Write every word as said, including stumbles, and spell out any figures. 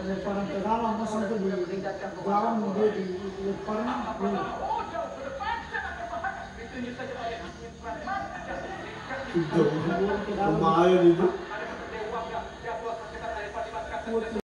parang Tagalog mas itu di Jawa dia di parang Itu, lumayan itu.